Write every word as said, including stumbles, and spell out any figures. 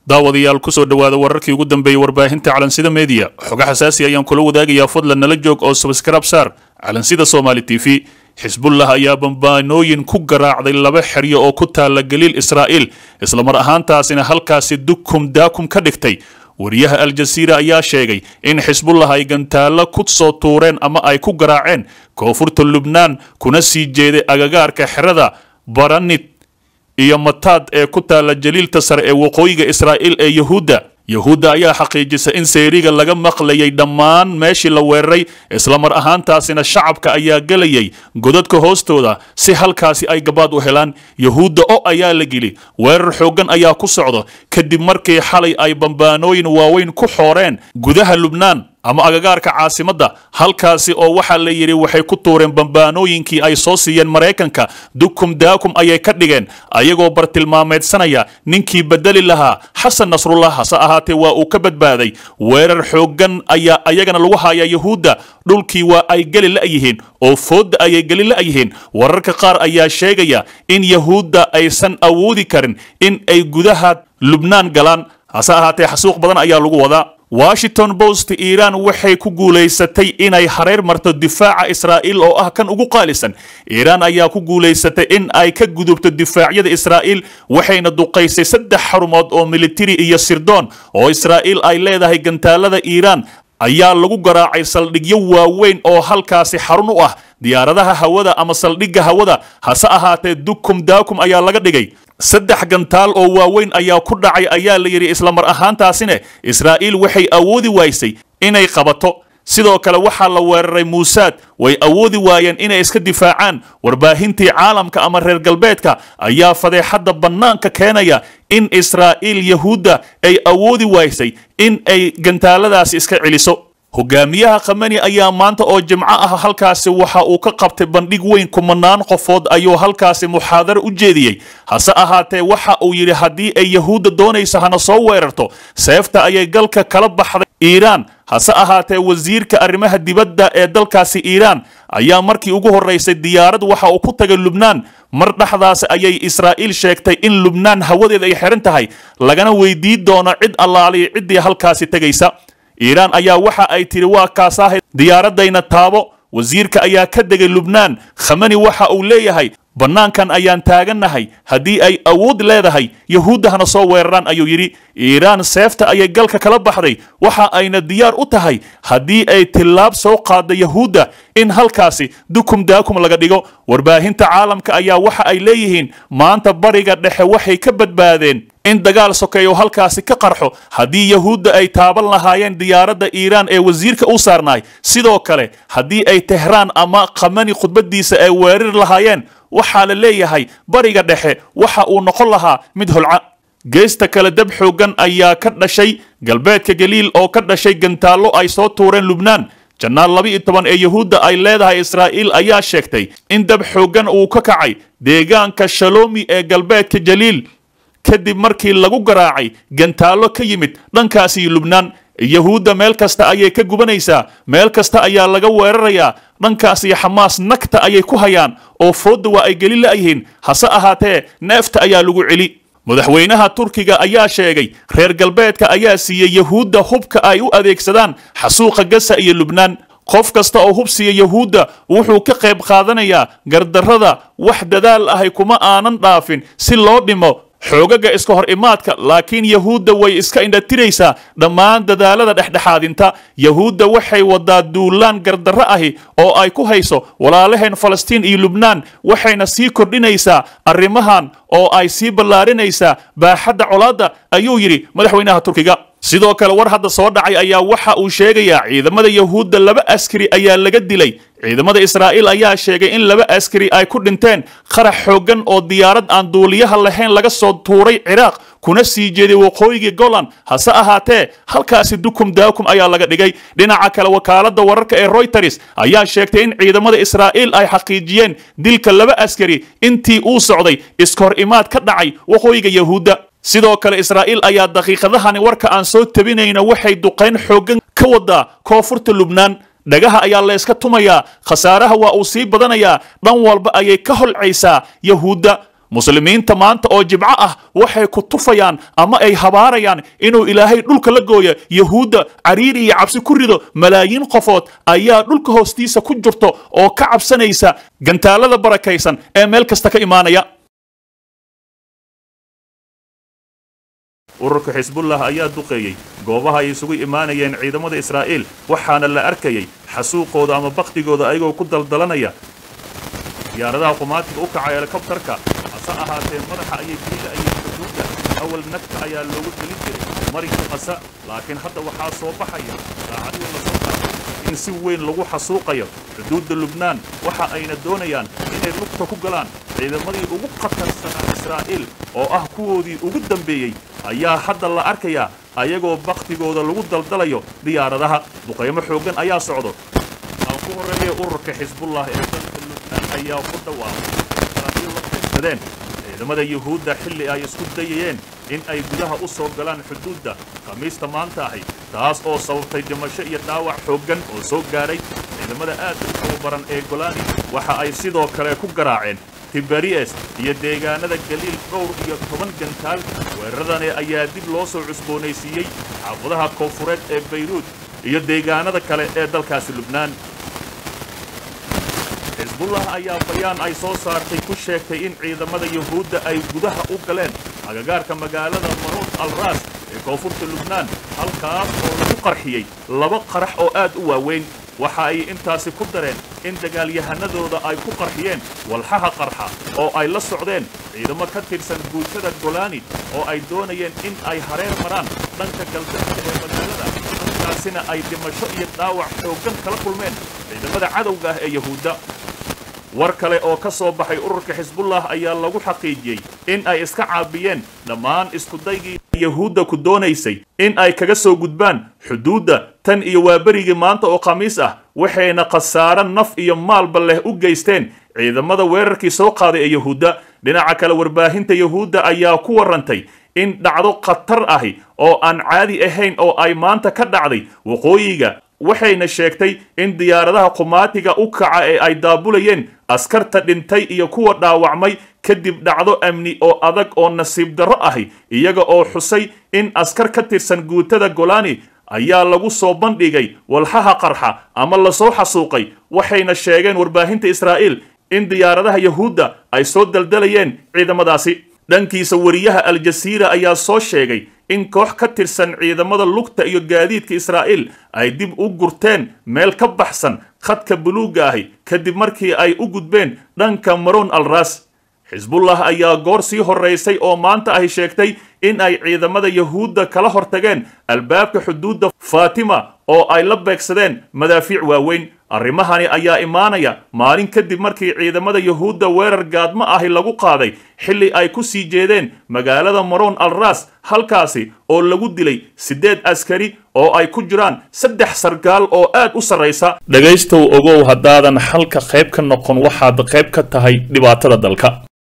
daawadayaal ku soo dhawaada wararkii ugu dambeeyay warbaahinta Calansida Media xoga xasaasi ayaan kula wadaagayaa fadlan nala joog oo subscribe saar Calansida Somali T V Xisbullah ayaa bambaanooyin ku garaacday laba xiriyo oo ku taala Galiil Israa'iil isla mar ahaantaasina halkaasi dukum daakum ka dhigtay wariyaha Al Jazeera ayaa sheegay in Xisbullah ay gantaalo ku soo tuureen ama ay ku garaaceen koonfurta Lubnaan kuna sii jeeday agagaarka xirada Baranit iyo mataad ee ku taala jaliilta sare ee waqooyiga Israa'iil ee Yahuuda Yahuuda ayaa xaqiijisay in seeriga laga maqlayay dhammaan meeshii la weeraray isla mar ahaantaasina shacabka ayaa galayay godadka hoostooda si halkaasi ay gabaad u helaan Yahuuda oo ayaa la gili weerar xoogan ayaa ku socdo kadib markii xalay ay bambaanooyin waaweyn ku xooreen gudaha Lubnaan ama agagaarka caasimadda halkaasi oo waxa la yiri waxay ku tuureen bambaanooyinkii ay soo siiyeen Mareykanka dukum daakum ayay ka dhigeen ayagoo bartilmaameedsanaya ninkii bedeli lahaa Xasan Nasrullah hasa ahaatee waa uu ka badbaaday weerar xoogan ayaa ayagana lagu hayaa Yahuuda dhulkii waa ay gali la yihiin oo fooda ayay gali la yihiin wararka qaar ayaa sheegaya in Yahuuda aysan awoodi karin in ay gudaha Lubnaan galaan hasa ahaatee xasuuq badan ayaa lagu wadaa Washington Post Iran waxay ku guuleysatay inay hareer marto difaaca Israa'iil oo ah kan ugu qaalisan Iran ayaa ku guuleysatay in ay ka gudubto difaacyada Israa'iil waxayna duqeysay saddex xarumood oo military iyo sirdoon oo Israa'iil ay leedahay gantaalada Iran ayaa lagu garaacay saldhigyo waaweyn oo halkaasi xarun u ah diyaaradaha hawada ama saldhigga hawada hase ahaatee dukum daakum ayaa laga dhigay saddex gantaal oo waaweyn ayaa ku dhacay ayaa la yiri isla mar ahaantaasina Israa'iil waxay awoodi waysay inay qabato sidoo kale waxa la weeraray Mossad way awoodi waayeen inay iska difaacaan warbaahintii caalamka ama reer galbeedka ayaa fadeexada banaanka keenaya in Israa'iil Yahuuda ay awoodi waysay in ay gantaaladaas iska celiso hogaamiyaha Khamenei ayaa maanta oo jimco ah halkaasi waxa uu ka qabtay bandhig weyn kumanaan qofood ayuu halkaasi muxaadaro u jeediyay hase ahaatee waxa uu yiri hadii ay Yahuuda doonayso hana soo weerarto seefta ayay galka kala baxday Iran hase ahaatee wasiirka arrimaha dibadda ee dalkaasi Iran ayaa markii ugu horeysay diyaarad waxa uu ku tagay Lubnaan mar dhaxdaas ayay Israa'iil sheegtay in Lubnaan hawadeeda ay xiran tahay lagana weydiin doono cid allaaliye cidii halkaasi tagaysa Iran ayaa waxa ay tiri waa kaasahay diyaaradayna taabo wasiirka ayaa ka degay Lubnaan Khamenei waxa uu leeyahay banaankan ayaan taaganahay hadii ay awood leedahay Yahuuda hana soo weeraraan ayuu yiri Iran seefta ayay galka kala baxday waxa ayna diyaar u tahay hadii ay tilaab soo qaado Yahuuda in halkaasi dukum daakum laga dhigo warbaahinta caalamka ayaa waxa ay leeyihiin maanta bariga dhexe waxay ka badbaadeen in dagaal sokeeyo halkaasi ka qarxo hadii Yahuuda ay taaban lahaayeen diyaaradda Iran ee wasiirka u saarnay sidoo kale hadii ay Tehran ama Khamenei khudbadiisa ay weerar lahaayeen waxa la leeyahay bariga dhexe waxa uu noqon lahaa mid hulca geesta kala dab xoogan ayaa ka dhashay galbeedka Galiil oo ka dhashay gantaalo ay soo tuureen Lubnaan janaal laba iyo toban ee Yahuuda ay leedahay Israa'iil ayaa sheegtay in dab xoogan uu ka kacay deegaanka Shalomi ee galbeedka Galiil kadib markii lagu garaacay gantaalo ka yimid dhankaasi Lubnaan Yahuuda meel kasta ayay ka gubanaysaa meel kasta ayaa laga weerarayaa dhankaasi Xamaas nagta ayay ku hayaan oo fooda waa ay Galiil laayihiin hase ahaatee neefta ayaa lagu celi madaxweynaha Turkiga ayaa sheegay reer galbeedka ayaa siiyay Yahuuda hubka ay u adeegsadaan xasuuqa Gaza iyo Lubnaan qof kasta oo hub siiya Yahuuda wuxuu ka qayb qaadanayaa gardarrada wax dadaal ah kuma aanan dhaafin si loo dhimo xoogaga iska hor imaadka laakiin Yahuuda way iska indhatiraysaa dhammaan dadaalada dhexdhexaadinta Yahuuda waxay wadaa duulaan gardarro ahi oo ay ku hayso walaalaheen Falastiin iyo Lubnaan waxayna sii kordhinaysaa arrimahan oo ay sii ballaarinaysaa baaxadda colaadda ayuu yiri madaxweynaha Turkiga sidoo kale war hadda soo dhacay ayaa waxa uu sheegayaa ciidamada Yahuuda laba askari ayaa laga dilay ciidamada Israa'iil ayaa sheegay in laba askari ay ku dhinteen qarax xoogan oo diyaarad aan duuliyaha lahayn laga soo tuuray Ciraaq kuna sii jeeday waqooyiga Golan hase ahaatee halkaasi dukum daakum ayaa laga dhigay dhinaca kale wakaaladda wararka ee Reuters ayaa sheegtay in ciidamada Israa'iil ay xaqiijiyeen dilka laba askari intii uu socday iskor imaad ka dhacay waqooyiga Yahuuda sidoo kale Israa'iil ayaa daqiiqadahan warka aan soo tabinayna waxay duqeyn xoogan ka wada koonfurta Lubnaan dhagaha ayaa la iska tumayaa khasaaraha waa uu sii badanayaa dhan walba ayay ka holcaysaa Yahuuda muslimiinta maanta oo jibco ah waxay ku tufayaan ama ay habaarayaan inuu ilaahay dhulka la gooyo yahuudda cariiri iyo cabsi ku rido malaayiin qofood ayaa dhulka hoostiisa ku jirto oo ka cabsanaysa gantaalada barakaysan ee meel kasta ka imaanaya ururka xisbullah ayaa duqeeyay goobaha ay isugu imaanayeen ciidamada Israa'iil waxaana la arkayay xasuuqooda ama baqtigooda ayagoo ku daldalanaya diyaaradaha qumaatiga u kacay helikobtarka hase ahaatee madaxa ayay biila ayay xuduudda awal nagta ayaa loogu gelin jiray marinka qasa laakiin hadda waxaa soo baxaya saacadii la soo qaaday in si weyn lagu xasuuqayo xuduudda Lubnaan waxa ayna doonayaan inay lugta ku galaan ciidamadii ugu qatarsanaa Israa'iil oo ah kuwoodii ugu dambeeyay ayaa hadda la arkayaa ayagoo baqtigooda lagu daldalayo diyaaradaha duqeymo xoogan ayaa socdo aan ku horeeyay ururka xisbullah ee dalka Lubnaan ayaa ku dhawaaqay Israa'iil la xisadeen ciidamada yahuudda xilli ay isku dayayeen in ay gudaha u soo galaan xuduudda khamiista maanta ahi taas oo sababtay dhimasho iyo dhaawac xoogan oo soo gaaray ciidamada aad u tababaran ee Golani waxa ay sidoo kale ku garaaceen Tiberias iyo deegaanada Galiil dhowr iyo toban gantaal weeraradani ayaa dib loo soo cusboonaysiiyay xaafadaha koonfureed ee Beirut iyo deegaanada kale ee dalkaasi Lubnaan xisbullah ayaa bayaan ay soo saartay ku sheegtay in ciidamada yahuudda ay gudaha u galeen agagaarka magaalada Maroon al-Ras ee koonfurta Lubnaan halkaas oo lagu qarxiyay laba qarax oo aad u waaweyn waxa ay intaasi ku dareen in dagaalyahanadooda ay ku qarxiyeen walxaha qarxa oo ay la socdeen ciidamo ka tirsan guutada Golani oo ay doonayeen in ay hareer maraan dhanka galbeedka ee magaalada halkaasina ay dhimasho iyo dhaawac xoogan kala kulmeen ciidamada cadowga ah ee yahuudda war kale oo ka soo baxay ururka xisbullah ayaa lagu xaqiijiyay in ay iska caabiyeen dhammaan isku daygii yahuudda ku doonaysay in ay kaga soo gudbaan xuduudda tan iyo waaberigii maanta oo khamiis ah waxayna khasaaro naf iyo maalba leh u geysteen ciidamada weerarkii soo qaaday ee yahuudda dhinaca kale warbaahinta yahuudda ayaa ku warantay in dhacdo khatar ahi oo aan caadi ahayn oo ay maanta ka dhacday waqooyiga waxayna sheegtay in diyaaradaha qumaatiga u kaca ee ay daabulayeen askarta dhintay iyo kuwa dhaawacmay kadib dhacdo amni oo adag oo nasiib darro ahi iyaga oo xusay in askar ka tirsan guutada Golani ayaa lagu soo bandhigay walxaha qarxa ama la soo xasuuqay waxayna sheegeen warbaahinta Israa'iil in diyaaradaha yahuudda ay soo daldalayeen ciidamadaasi dhankiisa wariyaha Al Jazeera ayaa soo sheegay in koox ka tirsan ciidamada lugta iyo gaadiidka Israa'iil ay dib u gurteen meel ka baxsan khadka buluuga ahi kadib markii ay u gudbeen dhanka Maroon al-Ras xisbullah ayaa goor sii horeysay oo maanta ay sheegtay in ay ciidamada yahuudda kala hortageen albaabka xuduudda Fatima oo ay la beegsadeen madaafiic waaweyn arrimahani ayaa imaanaya maalin kadib markii ciidamada yahuudda weerar gaadmo ahi lagu qaaday xilli ay ku sii jeedeen magaalada Maroon al-Ras halkaasi oo lagu dilay sideed askari oo ay ku jiraan saddex sargaal oo aad u sareysa dhagaystow ogow haddaadan halka qayb ka noqon waxaad qayb ka tahay dhibaatada dalka.